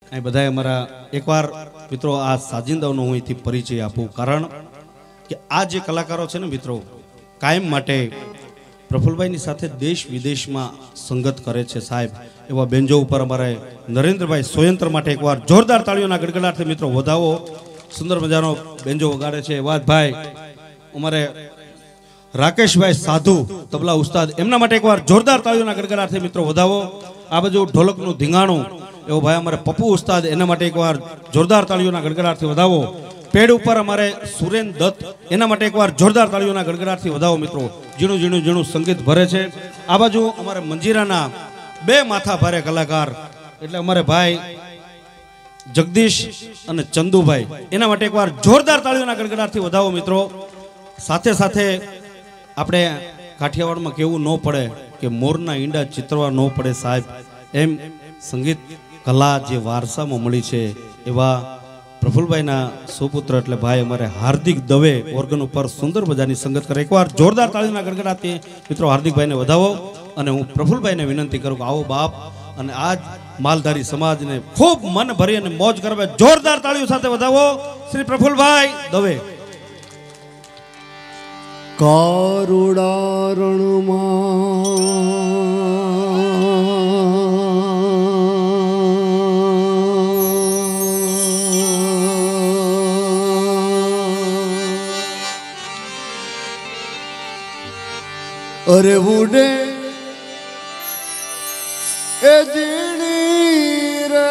અહીં બધાએ અમારા એકવાર મિત્રો આ સાજિંદાઓનો હું અહીંથી પરિચય આપું, કારણ કે આ જે કલાકારો છે ને મિત્રો, કાયમ માટે પ્રફુલભાઈની સાથે દેશ વિદેશમાં સંગત કરે છે સાહેબ. એવા બેન્જો ઉપર અમારે નરેન્દ્રભાઈ સોયંત્ર માટે એકવાર જોરદાર તાળીઓના ગડગડાટથી મિત્રો વધાવો. સુંદર મજાનો બેન્જો વગાડે છે. વાદભાઈ અમારે રાકેશભાઈ સાધુ તબલા ઉસ્તાદ, એમના માટે એકવાર જોરદાર તાળીઓના ગડગડાટથી મિત્રો વધાવો. આ બાજુ ઢોલકનું ધીંગાણું એવો ભાઈ અમારે પપ્પુ ઉસ્તાદ, એના માટે એકવાર જોરદાર તાળીઓના ગડગડાટથી વધાવો. પેડ ઉપર અમારે સુરેન દત્ત, એના માટે એકવાર જોરદાર તાળીઓના ગડગડાટથી વધાવો મિત્રો. ઝીણું ઝીણું ઝીણું સંગીત ભરે છે. આ બાજુ અમારે મંજીરાના બે માથા ભારે કલાકાર એટલે અમારે ભાઈ જગદીશ અને ચંદુભાઈ, એના માટે એકવાર જોરદાર તાળીઓના ગડગડાટથી વધાવો મિત્રો. સાથે સાથે આપણે કાઠિયાવાડમાં કેવું ન પડે કે મોરના ઈંડા ચિતરવા ન પડે સાહેબ, એમ સંગીત કલા જે વારસામાં મળી છે એવા પ્રફુલભાઈના સુપુત્ર એટલે ભાઈ અમારે હાર્દિક દવે ઓર્ગન ઉપર સુંદર મજાની સંગત કરે. એકવાર જોરદાર તાળીના ગડગડાટથી મિત્રો હાર્દિકભાઈને વધાવો. અને હું પ્રફુલભાઈને વિનંતી કરું કે આવો બાપ અને આજ માલધારી સમાજને ખૂબ મન ભરી અને મોજ કરવા જોરદાર તાળીઓ સાથે વધાવો શ્રી પ્રફુલભાઈ દવે. અરે ઉડે એ જીણી રે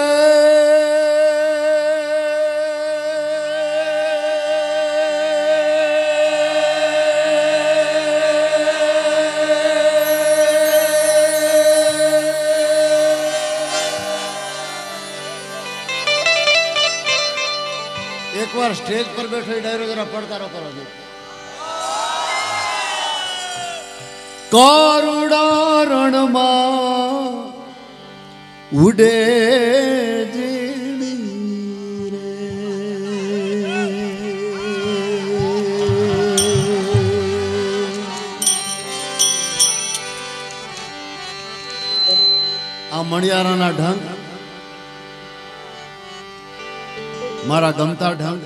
એક વાર સ્ટેજ પર બેઠો ડાયરો જરા પડતારો કરો છો. કારુડા રણમાં ઉડે જીણી રે, આ મણિયારાના ઢંગ મારા ગમતા ઢંગ.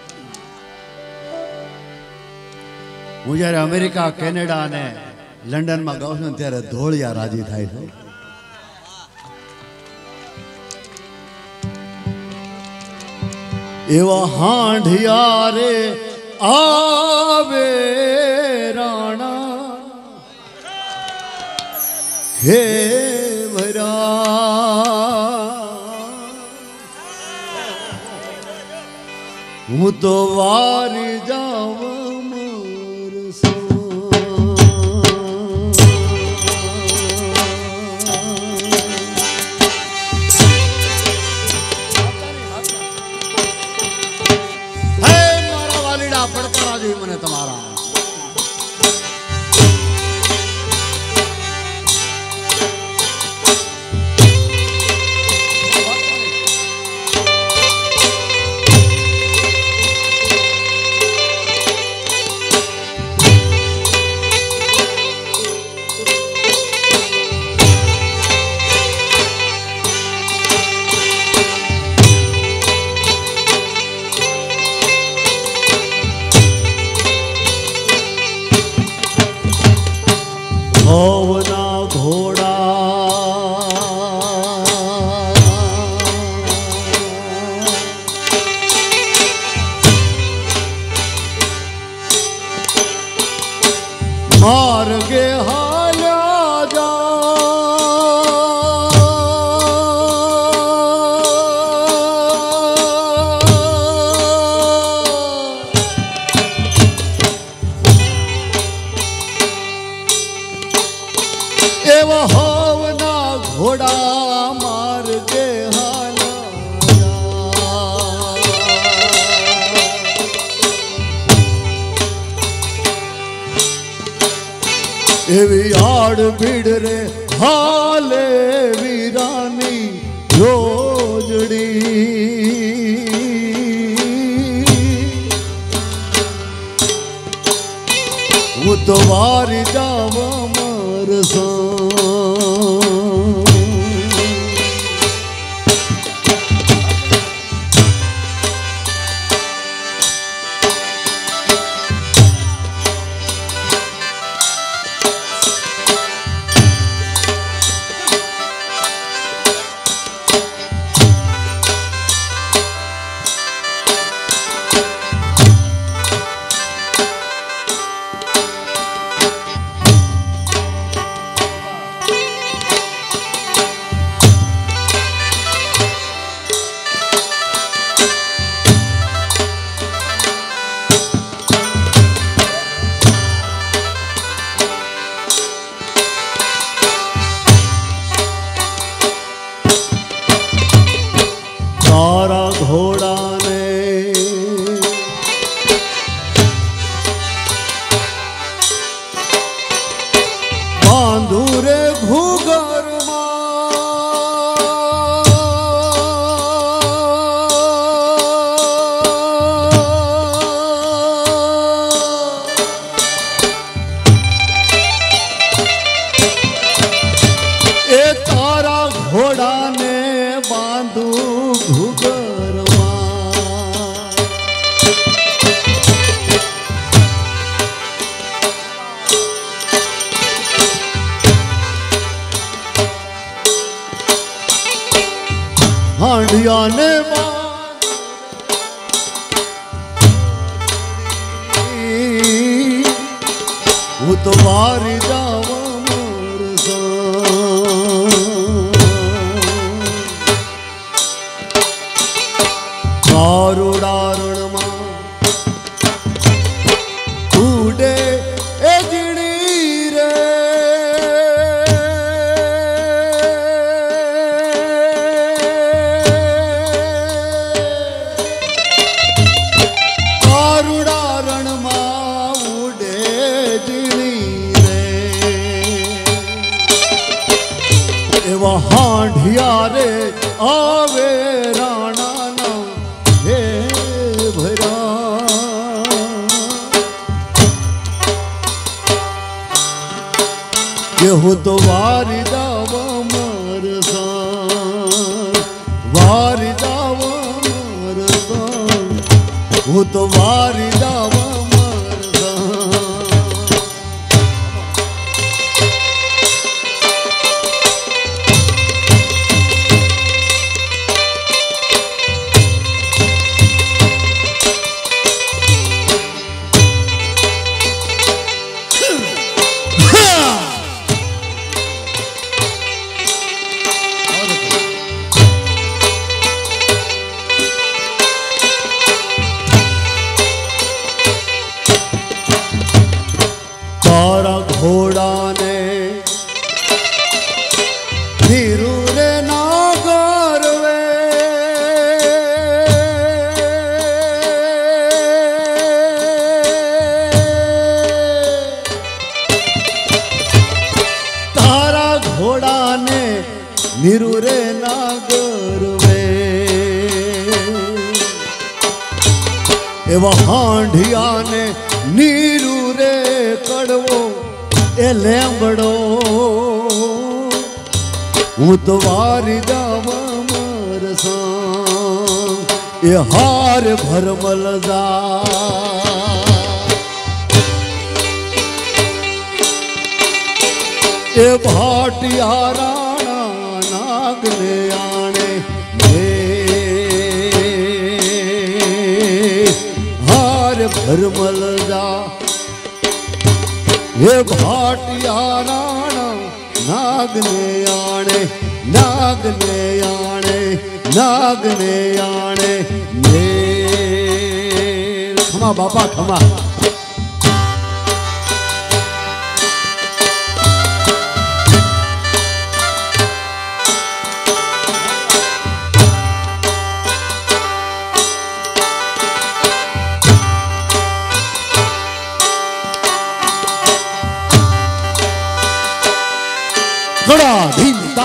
હું જ્યારે અમેરિકા, કેનેડા અને લંડનમાં ગાઉં છું ત્યારે ધોળિયા રાજી થાય છે. એવા હાંઢિયા રે આવે રાણા હે ભરા, હું તો વારી જાવ મને તમારા. ભવના ઘોડા માર્ગે હાલ્યા એવા હવના ઘોડા માર્ગે હાલ્યા, એવી આડ ભીડ રે હાલે વીરાની જોજડી. હું તો વારી જાવ घोड़ा ने बांधू रे घूगर घोड़ा ने बांधू घुगरवा हांडिया ने वो तो वारी जावा दारुण उड़े एजड़ी रे दारुण उड़े एजड़ी रे एवा हांडिया रे आवे राणा हो तो वारी दाव मरसा वारी दाव मरसा हो तो वारी दाव मरसा घोड़ा ने धीरू रे नागर वे तारा घोड़ा ने नीरू रे नागर वे एवा हांडिया ने नीरू रे कड़वो ए लेंबड़ो हूँ तो वारी दाव मरसा ए हार भरमल जा ए भाटिया राणा नाग ने आने हार भरमल जा ये भाटिया राणा नाग ने आने नाग ने आने नाग ने आने खमा बाबा खमा घोड़ा धीमता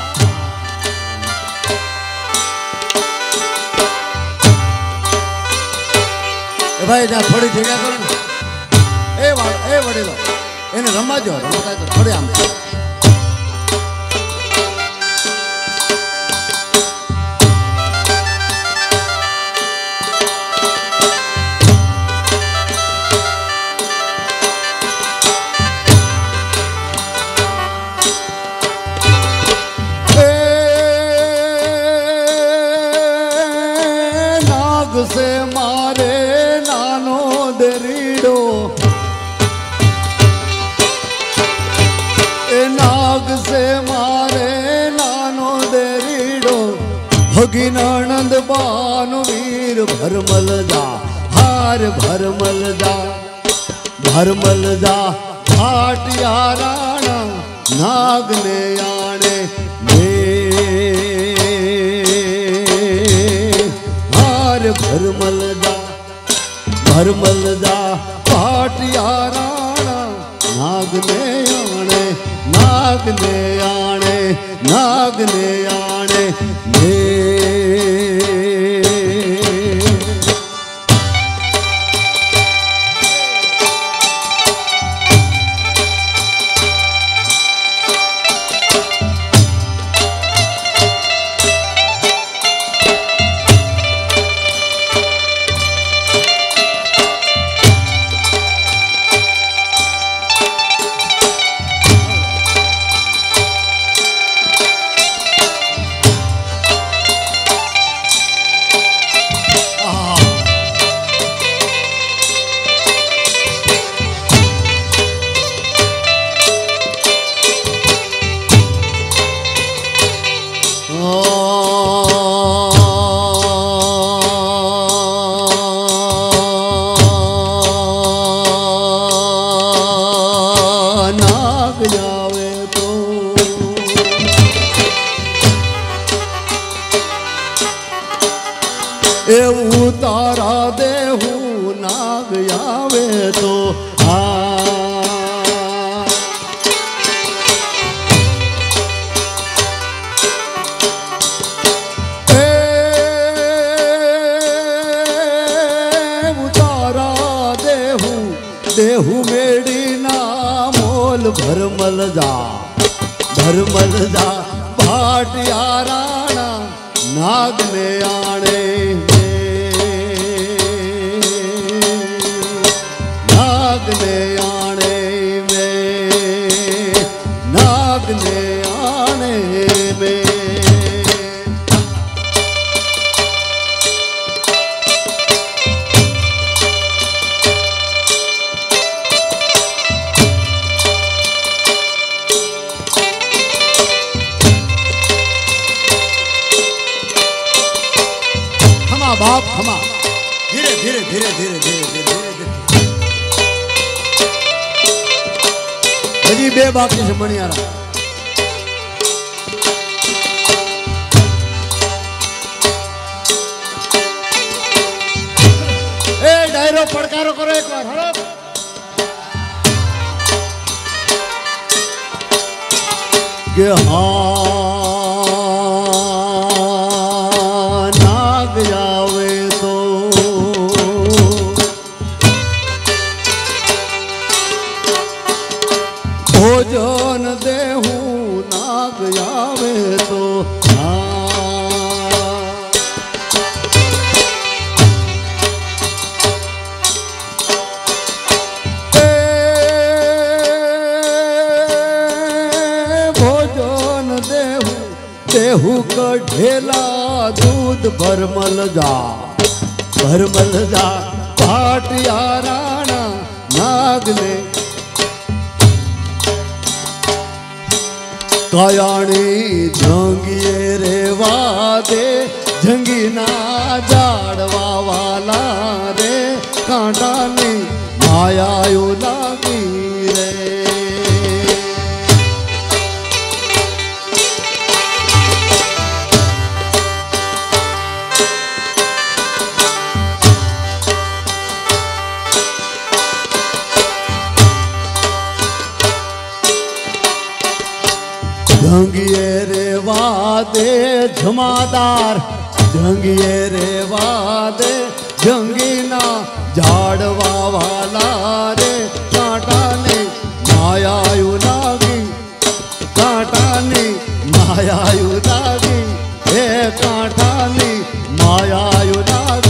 भाई ना थोड़ी जगह करो ए वडेलो એને રમાજો રમતા તો થોડે આમ से मारे नानो दरीडो नाग से मारे नानो दरीडो भगिन आनंद बानु वीर भरमल जा हार भरमल जा भाटिया राणा नाग ने आने रे भरमल जा पाटिया राणा नाग ने आणे ने उतारा देहू नाग आवे तो उतारा देहू मेड़ी ना मोल भरमल जा भाटिया राणा नाग ने आणे बाप खमा धीरे धीरे धीरे धीरे धीरे धीरे हजी बे बाकी से मणियारा ए डायरो पड़कारो करो एक बार हड़ो के भोजन देहू नाग आवे तो भोजन देहू कढ़ेला दूध भरमल जा पाटिया राणा नाग ने कायाणी झंगिए रे वादे झंगीना जाड़वा वाला रे कांटा ने मायायो लागी रे झंगिए रे वादे झमादार झंगिए रे वादे झंगीना झाड़वा वाला रे कांटा ने मायायु लागी कांटा ने मायायु लागी हे कांटा ने मायायु लागी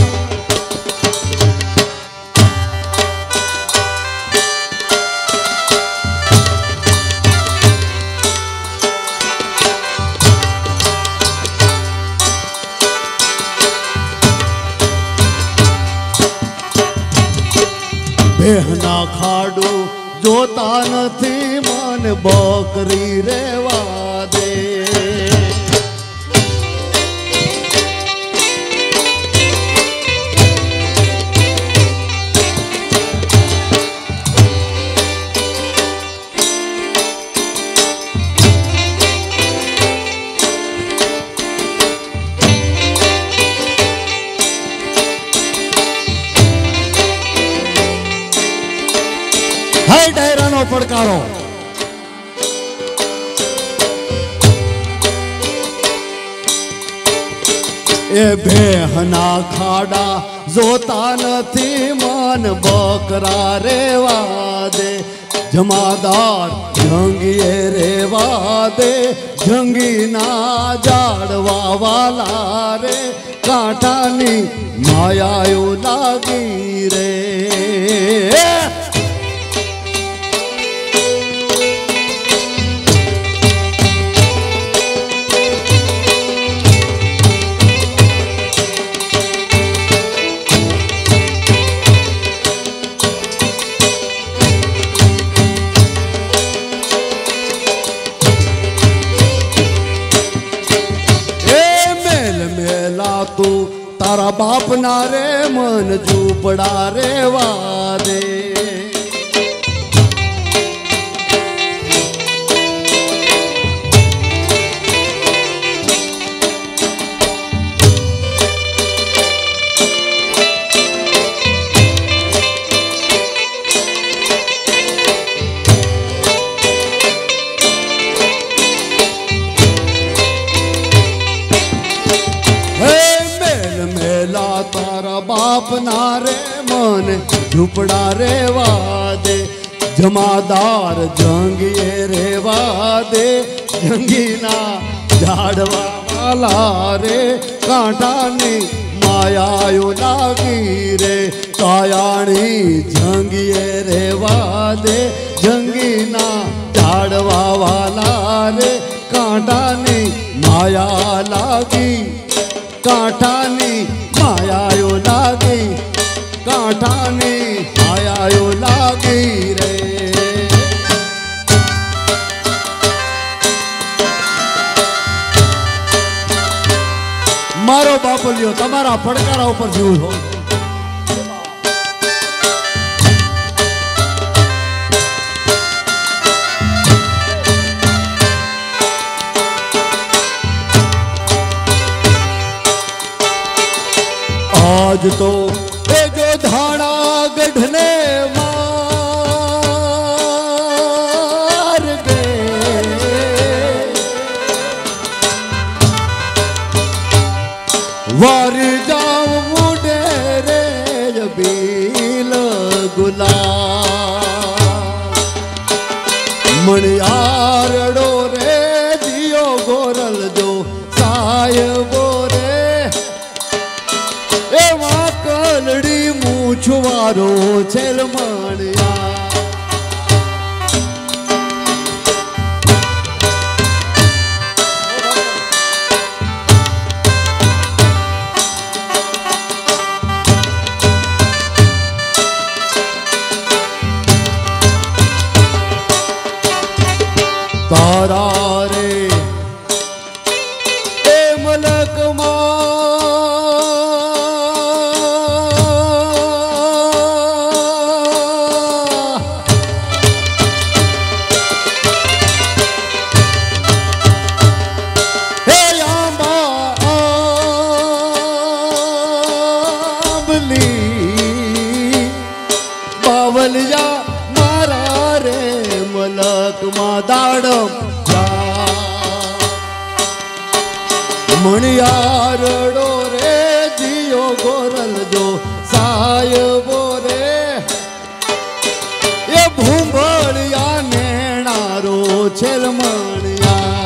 बेहना खाडू जोता नथी मन बकरी रेवा दे પડકારો એ ભેહના ખાડા જોતા નથી મન બકરા રેવા દે જમાદાર જંગીએ રેવા દે જંગીના જાડવા વાલા રે કાંઠાની માયાઓ લાગી રે તું તારા બાપ ના રે મન ઝૂંપડા રેવા દે તારા બાપ ના રે મન ઝૂંપડા રેવા દે જમાદાર જંગીએ રેવા દે જંગીના ઝાડવા વાલા રે કાંઠાની માયાઓ લાગી રે કાયાણી જંગીએ રેવા દે જંગીના ઝાડવા વાલા રે કાંઠાની માયા લાગી કાંઠાની માયાઓ લાગી કાંઠાની માયાઓ લાગી રે મારો બાપલિયો તમારા પડકારા ઉપર જીવું છો आज तो ए जो धाड़ा गढ़ने मार गए वार जाम मुडे रे जबील गुलाब मणियारड़ो रे दियो गोरल जो सायबो કલડી મૂછવારો છેલમાણિયા તારા રે એ મલકમાં બાવલિયા મારા રે મલકમાં દાડમ મણિયારડો રે જીયો ગોરલ જો સાયબો રે એ ભૂંભળિયા નેણારો છેલમણિયા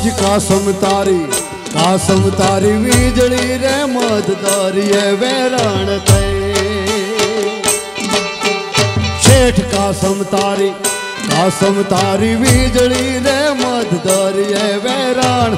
आज कासम तारी वीजड़ी रे मददारी वेराण थे शेठ कासम तारी वीजड़ी रे मददारी वेराण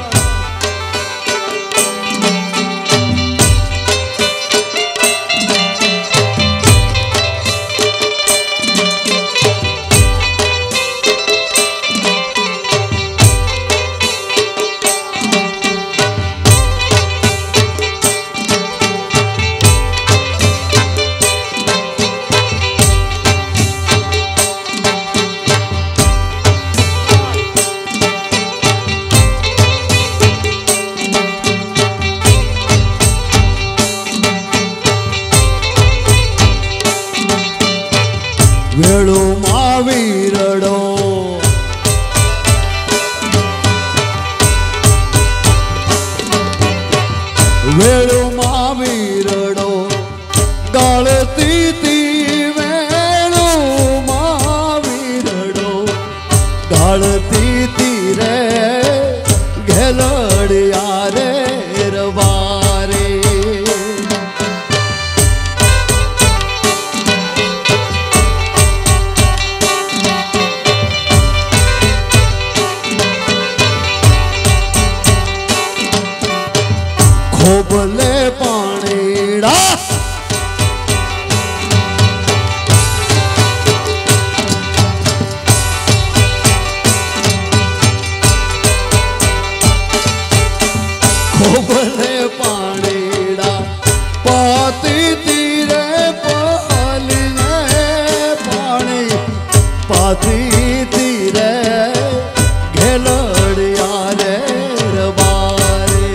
वेळू मावीरडो गाळती ती वेळू मावीरडो गाळती ती रे घेलडिया रे रवारे खोबले पाणीड़ा खोबले पाणीड़ा पाती तीरे पालिने पानी पाती तीरे घेलड़िया रे रबारे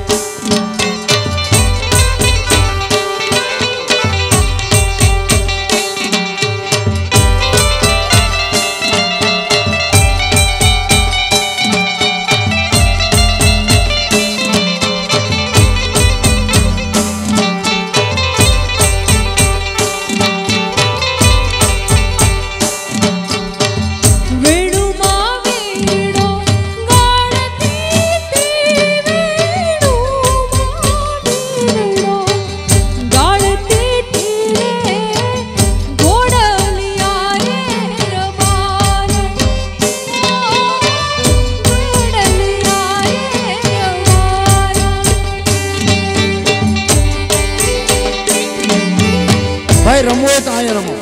भाई रमो तो आए रमो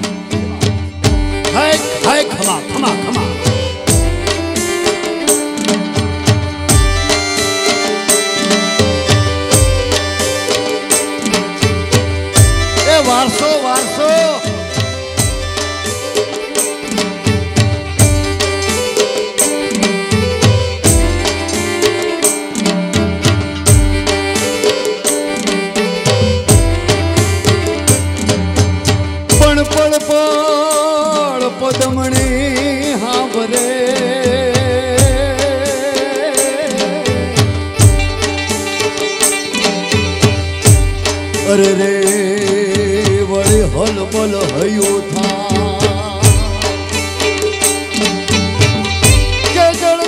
हाय हाय खमा खमा खमा ए वारसो वारसो पदमणी हाँ बरे अरे रे वड़ी हल बल हयो था के जल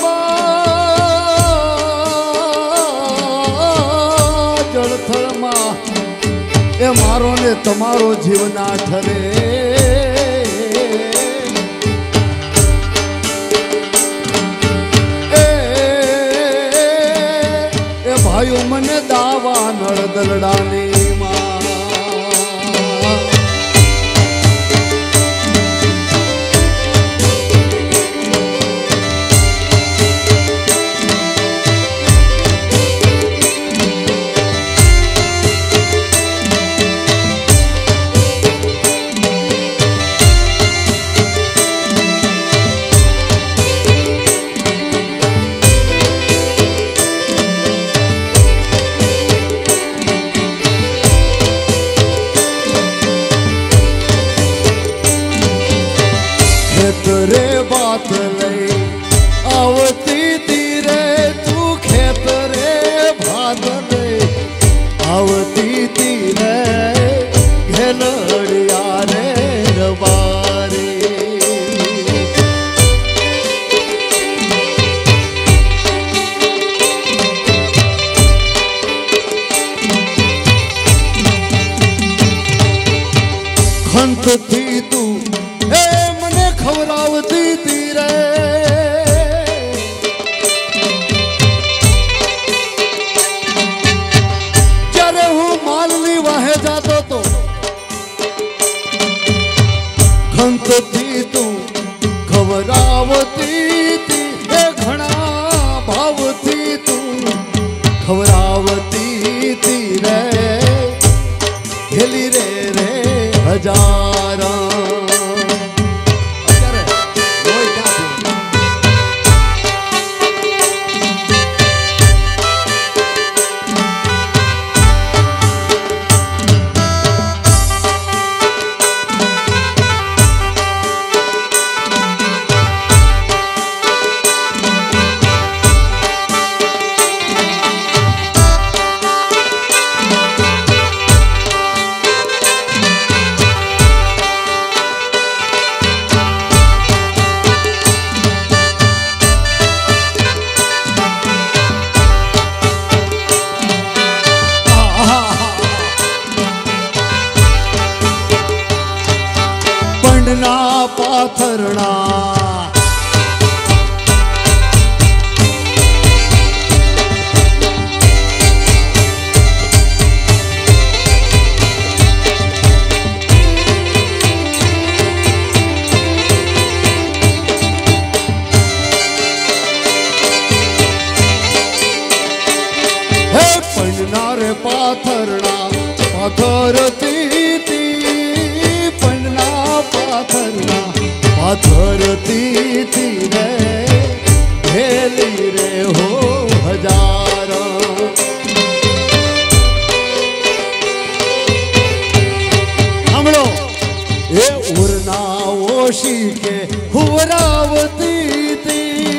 थड़मा ए मारो ने तमारो जीवना ठरे भाइयों मने दावा नड़ दलडानी रे बात ले आवती तीरे तू खेत रे भात ले आवती तीरे घेलड़िया रे रबारे खंत थी तू ए मने खवरावती थी रे जरे हूँ मालनी वाहे जातो तो खंत थी तू खवरावती थी ए घना भावती तू खवरावती थी रे खेली रे रे हजारा पाथरना हे पन्ना रे पाथरना पाथरती पाथरती थी रे भेली रे हो हजारा हमलो ए उरना ओशी के हुरावती थी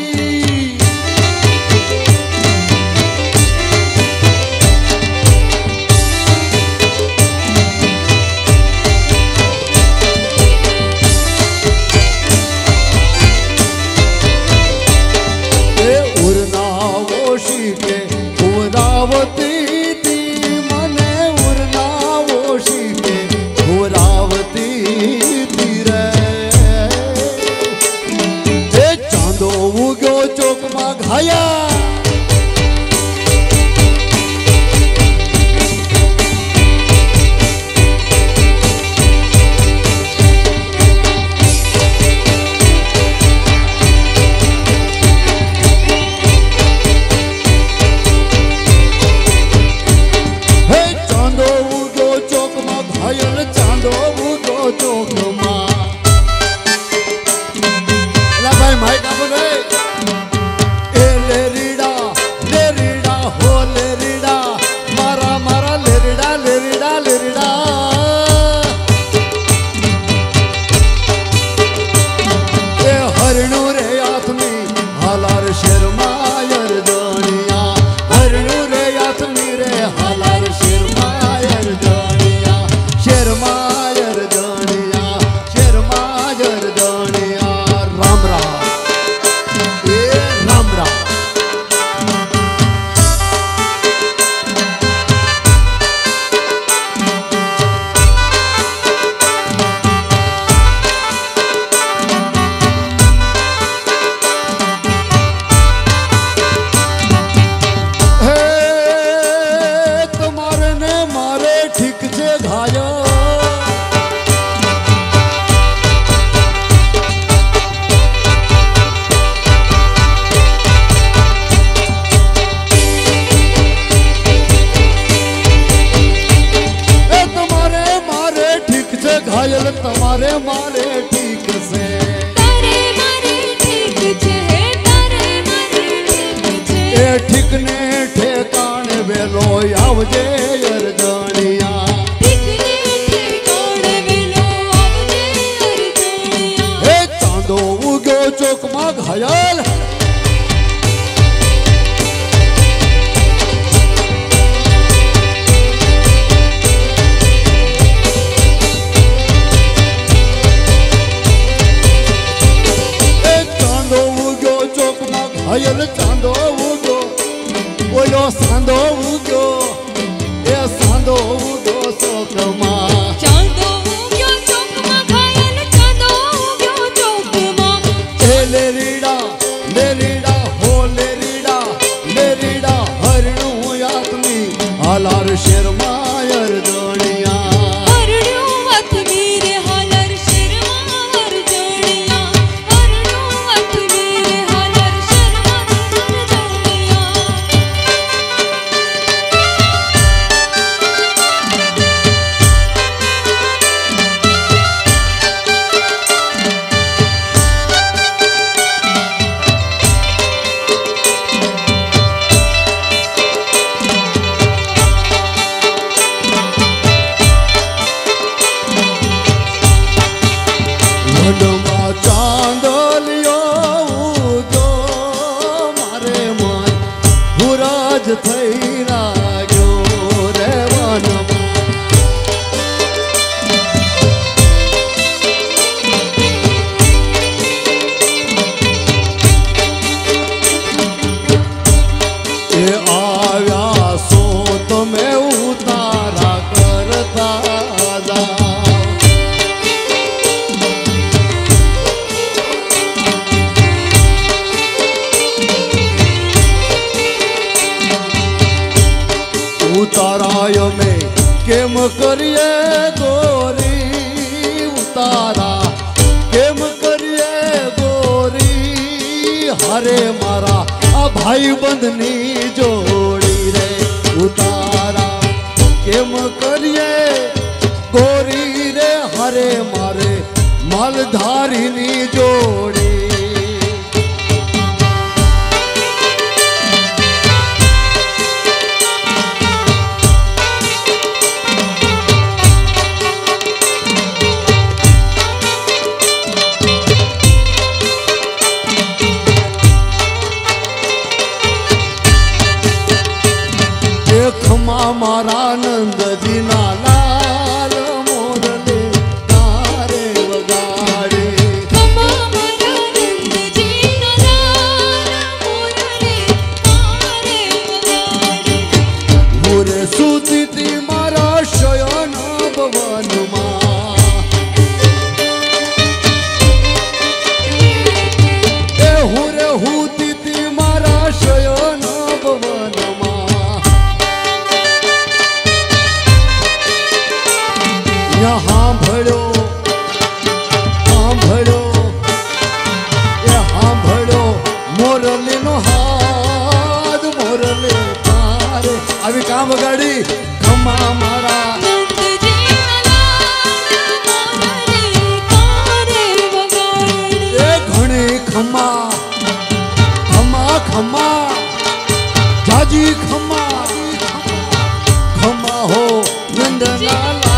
मने उरनावोशी के हुरावती थी रे चांदो उग्यो चौक में घाया चांदो उगो चौक मां ला भाई माइक आप रे ए ले रीड़ा हो ले रीड़ा मारा मारा ले रीड़ा ए हरणू रे आत्मी हालार शर्मायर जानिया हरणू रे आत्मी रे हालार शर्मायर जानिया शर्मायर जानिया राम राम ए राम राम तुम्हारे ने मारे ठीक से घायो घायल तुम्हारे मारे ठीक से तारे मारे ठीक छे तारे मारे ठीक छे ए ठीक ने ठेकाने वेलो आवजे अरजानिया ठीक ने ठेकाने वेलो आवजे अरजानिया ए चांदो उग्यो चौक में घायल हयल चांदो उगो ओयो सांदो उगो ए सांदो उगो सोकमा चांदो उग्यो चौकमा કેમ કરીએ ગોરી ઉતારા કેમ કરીએ ગોરી હરે મારા આ ભાઈબંધની જોડી રે ઉતારા કેમ કરીએ ગોરી રે હરે મારે માલધારીની જોડી मारा नंद जी ना लाल मोरले तारे वगाड़े खमा मारा नंद जी ना लाल मोरले तारे वगाड़े मोरे सुती मारा शयन भवन मां ए हुरे हुती मारा शयन भवन यहाँ भड़ो मोरली नो हाथ मोरले तारे अभी काम गाड़ी खम्मा मारा नंद जी ना लाल मोरले तारे वगाड़े ए घणे खम्मा खम्मा खम्मा जाजी खम्मा खम्मा हो नंदना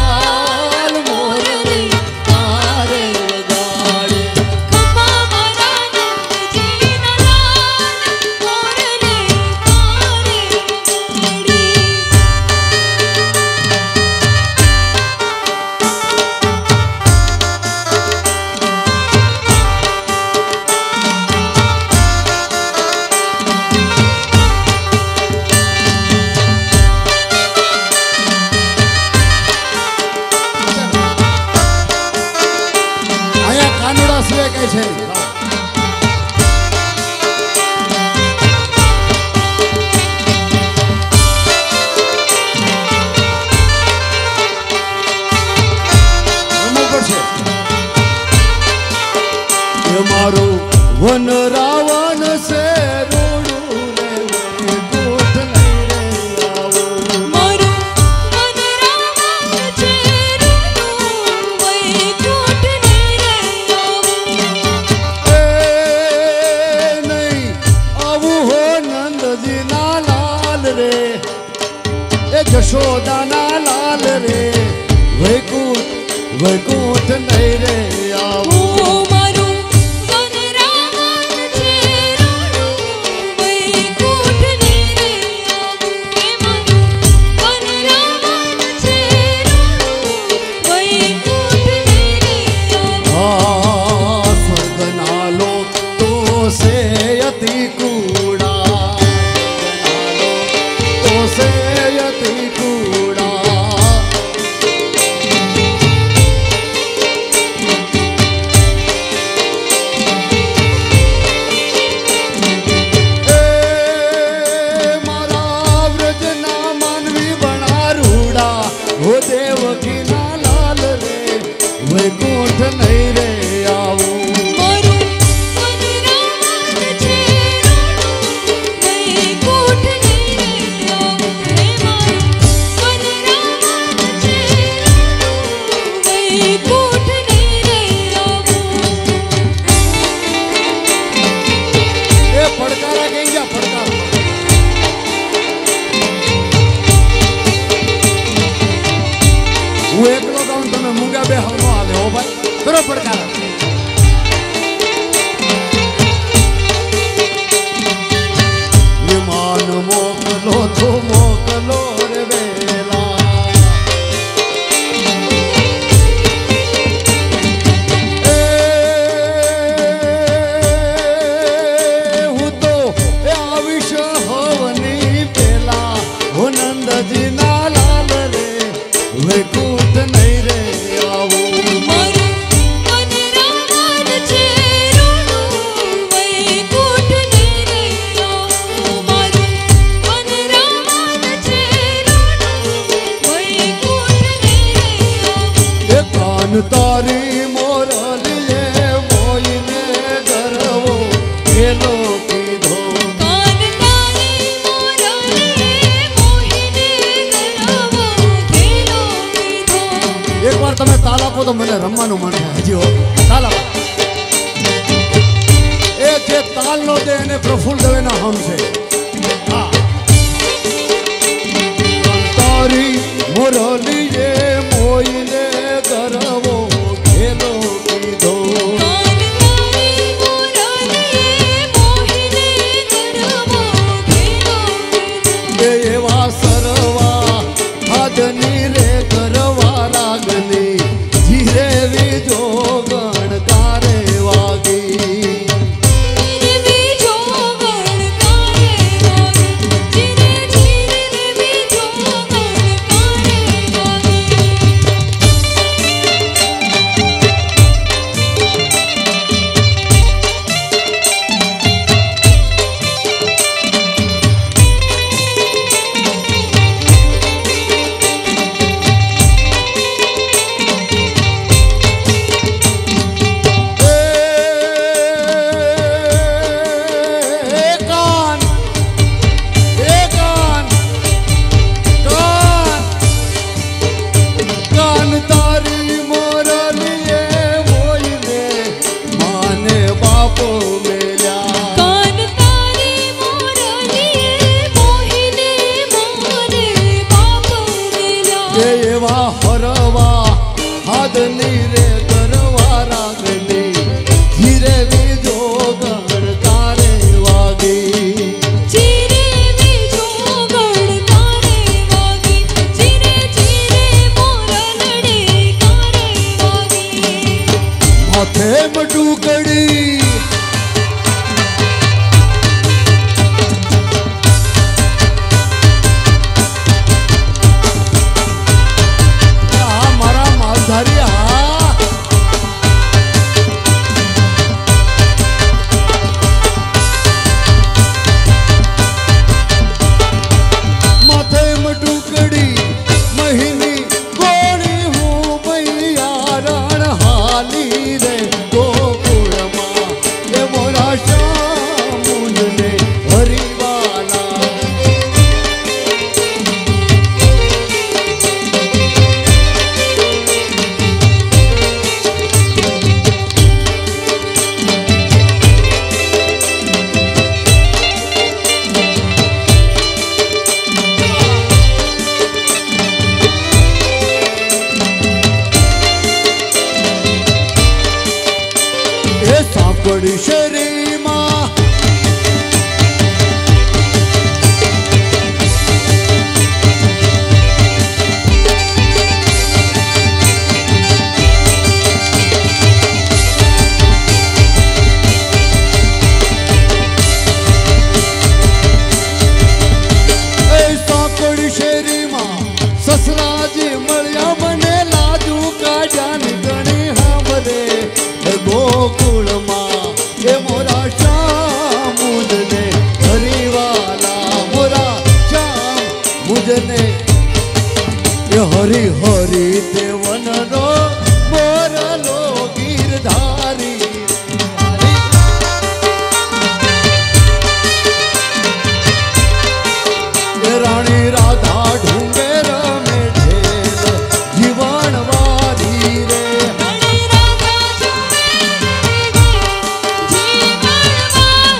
मारो वन रावण से रोड़ू रे कोट नहीं रे आओ मारो वन रावण से रोड़ू वे कोट नहीं रे आओ ए नहीं आवू हो नंद जी ना लाल रे ए जशोदा ना लाल रे वे कोट नहीं रे आओ हो देवकी ना लाल रे वे कोट नहीं रे आओ मारो वन रावण से रोड़ू वे कोट नहीं रे आओ हे मारो वन रावण से रोड़ू वे कोट नहीं रे आओ ए फड़कारा गईया फड़कारा હું એકલો ગાઉં તમે મૂંગા બે હલનો આલે હો ભાઈ કરો પડકાર વિમાન મોકલો તો મોકલો રે વેલા એ હું તો આવીશ હવની પેલા હો નંદજી ના લાલ રે वे कोट नहीं रे आओ मारो वन કાન તારી મોરલીએ મોઈને ગરવો ખેલો કીધો કાન તારી મોરલીએ મોહિને ગરવો ખેલો કીધો એકવાર તમે તાલ આપો તો મને રમવાનું મન થાય હજી હો તાલ આપો એ જે તાલ નો દે એને પ્રફુલ્લ દવેના હમ છે હા તારી મોરલીએ મોઈને ગરવો ખેલો કીધો કાન તારી મોરલીએ મોહિને ગરવો ખેલો કીધો એવા સરવા હાથની રે કરવા લાગલી ધીરે વીજો ગણકારે વાગી બીજો ગણકારે વાગે ધીરે ધીરે બીજો ગણકારે વાગે કાન તારી મોરલીએ મોઈને માને બાપો મેલ્યા કાન તારી મોરલીએ મોહિને માને બાપ મેલ્યા એવા હરવા હાથની રે કરવા લાગલી ધીરે વીજો ગણકારે વાગી ધીરે બીજો ગણકારે વાગે ધીરે ધીરે મોરલડે કારે વાગે માથે મટુકડી આ મારા માલધારી હા માથે મટુકડી મહિની ગોળી હું મૈયા રણ હાલી રે ગોકુળમાં એ મોરા શામુંજને હરિવાલા એ સાંકળી શરીમાં એ સાંકળી શેરીમાં સસરાજી મળ્યા મને લાજુ કાઢ્યા ગણી હામરે એ ગોકુળમાં એ મોરા શામુંજને હરિવાલા મોરા શામુંજને એ હરી હરી દેવનનો મોરલો ગીરધારી એ રાણી રાધા ઢુંગેર મેઠેલ જીવન વારી રે રાણી રાધા ઝુમે જીવન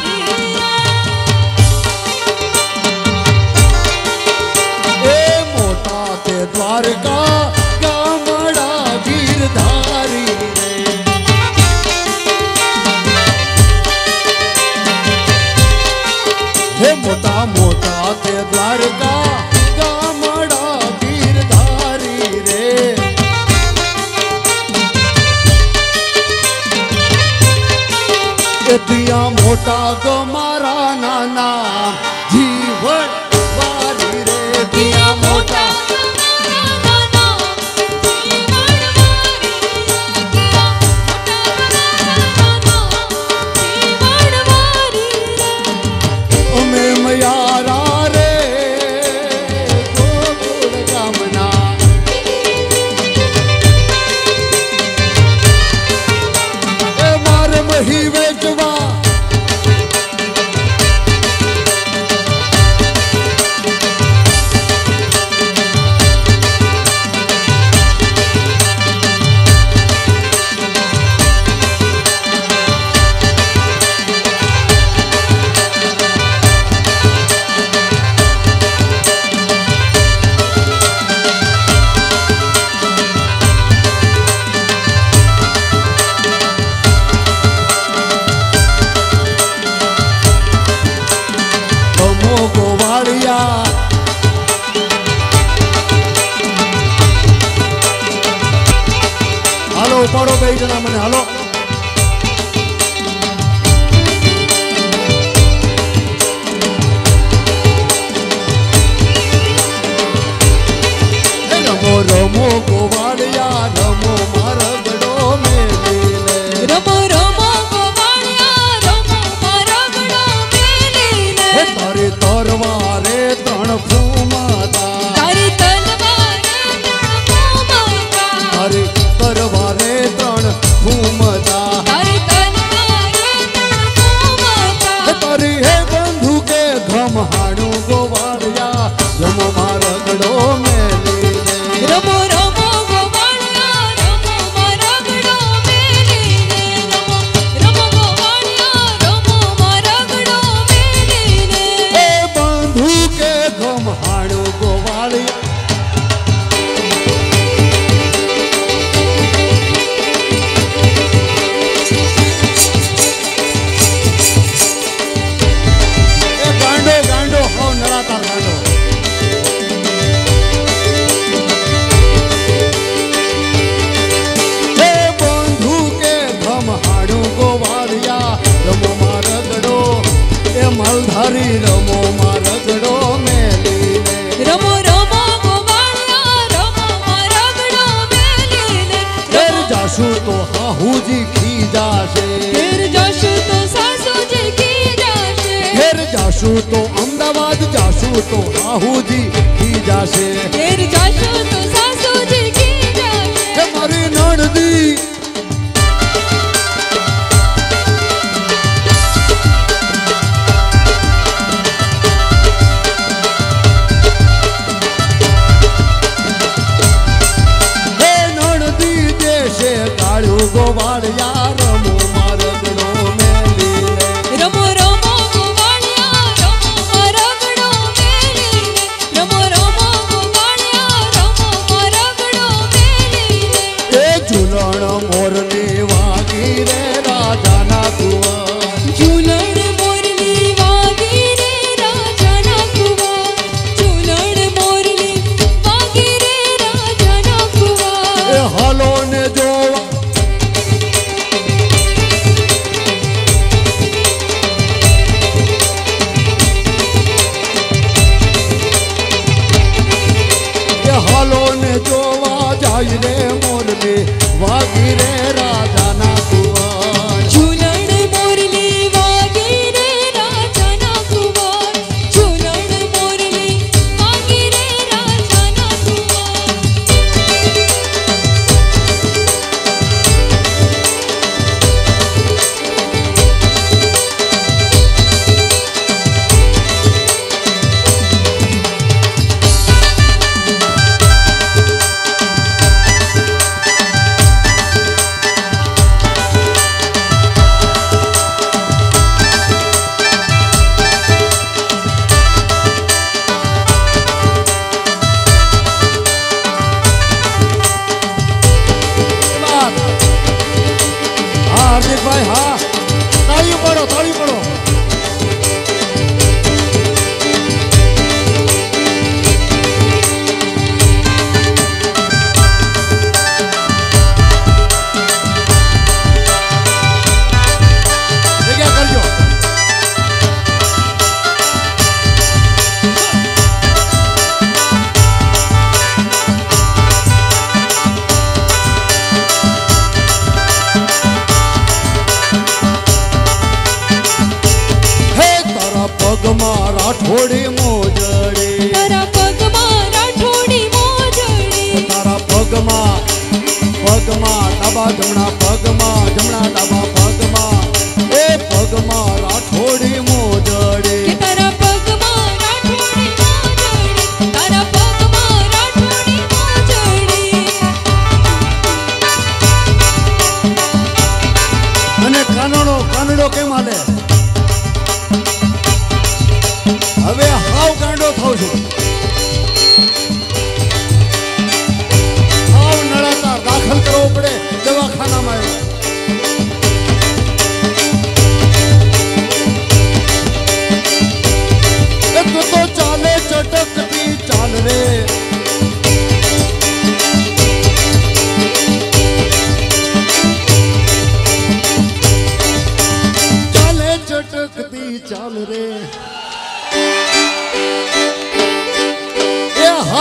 વારી એ મોટા તે દ્વારકા ગામડા ગીરધારી રે હે મોટા મોટા તે દ્વારકા ગામડા ગીરધારી રે એ ત્યાં મોટા ગમારા નાના જીવન વારી રે ત્યાં મોટા અમે મયારા રે ગોકુળ ગામના ઉપાડો બે જણા મને હાલો. રમો રમો ગોવાળિયા રમો મારગડો મેલીને. રમો રમો ગોવાળિયા રમો મારગડો મેલીને. તારી તરવારે ત્રણ ફૂમતા. તારી તલવારે ત્રણ ફૂમતા. તારી તરવારે ત્રણ ફૂમતા. તારી તલવારે ત્રણ ફૂમતા. તારી હે બંધુ કે ઘમહાણું ગોવાળિયા રમો મારગડો મેલીને. રમો રમો ગોવાળિયા રમો મારગડો મેલીને. રમો રમો ગોવાળિયા રમો મારગડો મેલીને. હે બંધુ કે ઘમહાણું ગોવાળિયા. એ ગાંડો ગાંડો હો નળાતાર ગાંડો. હે બંધુ કે ઘમહાણું ગોવાળિયા રમો મારગડો. એ મલધારી રમો મારગડો મેલીને. રમો રમો ગોવાળિયા રમો મારગડો મેલીને. ઘેર જાશું તો હાહુજી ખી જાશે. ઘેર જાશું તો સાસુજી કી જાશે. ઘેર જાશું તો અમદાવાદ જાશું તો હાહુજી ખી જાશે. ઘેર જાશું તો સાસુજી કી જાશે. હે મારી નણદી હે નણદી દેશે કાળું ગોવાળિયા રમો મારગડો મેલીને. રમો રમો ગોવાળિયા રમો મારગડો મેલીને. રમો રમો ગોવાળિયા રમો મારગડો મેલીને. એ ઝૂલણ મોરની વાગી રે રાજાના કુંવર. ઝૂલણ મોરની વાગી રે રાજાના કુંવર. ઝૂલણ મોરની વાગી રે રાજાના એ કુંવર. હાલો ને જોવા એ હાલો ને જોવા જાય રે મોરલી વાગી રે રાજાના કુંવર. ઝૂલણ મોરની વાગી રે રાજાના કુંવર. ઝૂલણ મોરની વાગી રે રાજાના કુંવર. હા હાર્દિકભાઈ હા તાળી પડો તાળી પડો. જગ્યા કરજો. હે તારા પગમાં રાઠોડી મોજડી. તારા પગમાં રાઠોડી મોજડી. તારા પગમાં ડાબા જમણા પગમાં જમણા ડાબા પગમાં એ પગમાં રાઠોડી મોજડી. કે તારા પગમાં રાઠોડી મોજડી. તારા પગમાં રાઠોડી મોજડી. અને કાનડો કેમ હાલે? હવે હાવ ગાંડો થાવ છું. હાવ નળાતા દાખલ કરવો પડે દવાખાનામાં. તું તો ચાલે ચટકતી ચાલ રે.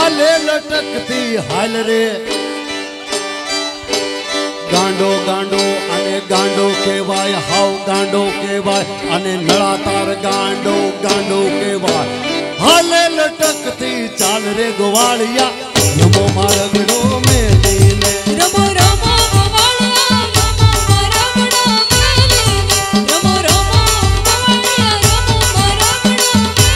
हाले लटकती हाल रे गांडो गांडो अने गांडो केवाय हाव गांडो केवाय अने नळातार गांडो गांडो केवाय हाले लटकती चाल रे गोवाळिया नमो मारगडो मेलीने रमो रमो गोवाळिया रमो मारगडो मेलीने रमो रमो गोवाळिया रमो मारगडो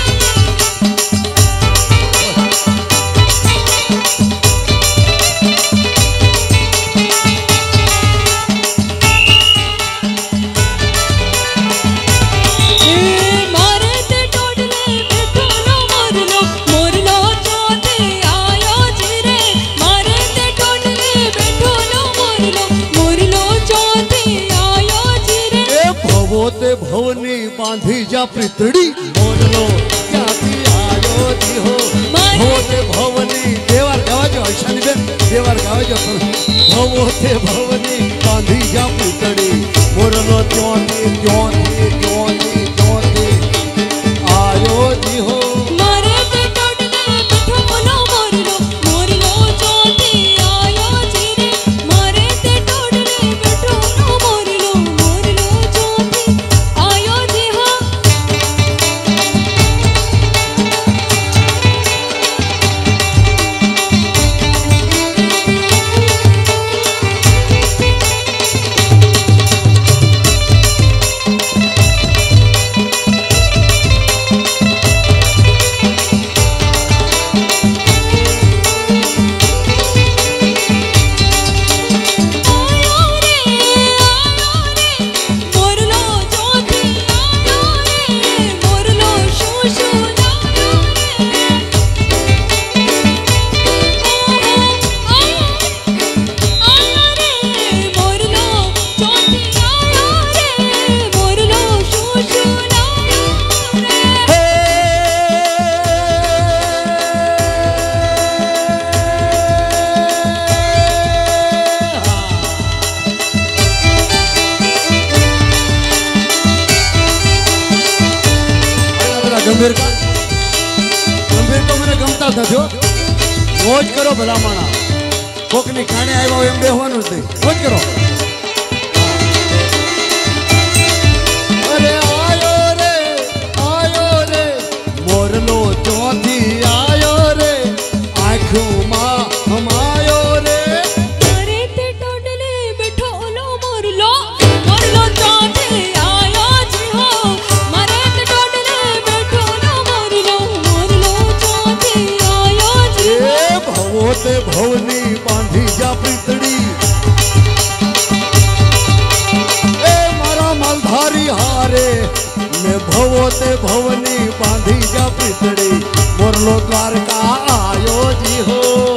मेलीने मारे ते टोडले बेठोलो मोरलो मोरलो चोते आयो जिरे मारे ते टोडले बेठोलो मोरलो मोरलो चोते आयो जिरे ए भवोते भवनी बांधी जा प्रीतड़ी मोरलो क्याथी आयो जी हो भवोते भवनी देवर गावाजो ऐशानी बेन देवर गावाजो भवोते भवनी बांधी जा प्रीतड़ी मोरलो क्योंथी क्योंथी क्योंथी क्योंथी आयो जी हो मारे ते टोडले बेठोलो मोरलो मोरलो चोते आयो जिरे मारे ते टोडले बेठोलो मोरलो मोरलो चोते आयो जी हो आयो रे मोरलो चोते आयो रे मोरलो शूशू लायो रे आयो रे मोरलो चोते आयो रे मोरलो शूशू लायो रे गंभीर तो मैंने गमता था जो मोज करो भला माना कोकनी खाने आया एम बेहवानुं ज नहीं मोज करो अरे आयो रे मोरलो चौथी आयो रे आँखों माँ हम आयो रे मारे ते टोडले बेठोलो मोरलो मोरलो चोते आयो जी हो मारे ते टोडले बेठोलो मोरलो मोरलो चोते आयो जी हो ए भवोते भवनी बांधी जा प्रीतड़ी ए मारा मालधारी हारे मैं भवोते भवनी बांधी जा प्रीतड़ी मोरलो द्वारका आयो जी हो